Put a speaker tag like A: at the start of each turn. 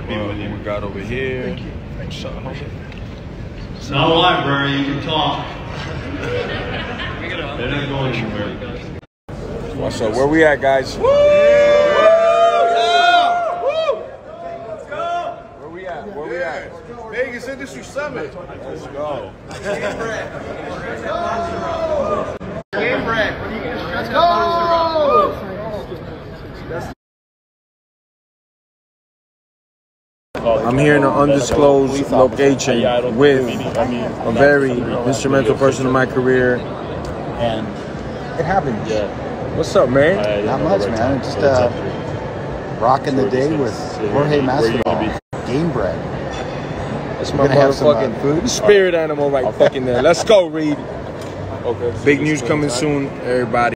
A: Who we got over here? What's up, homie?
B: It's not a library, you can talk. They're not going anywhere.
A: What's up? Where we at, guys? Woo! Where we at? Where we at?
C: Vegas Industry Summit.
A: Let's go.
C: Game bread. What do you get? Let's go.
A: I'm here in an undisclosed location with a very instrumental person in my career.
D: And
A: It happened. Yeah. What's up, man?
D: not much, man. Just rocking the day with Jorge Masvidal. Game bread.
A: That's my
D: Gonna have some,
A: motherfucking
D: food?
A: spirit animal right fucking there. Let's go, Reed. Okay. Big news coming soon, everybody.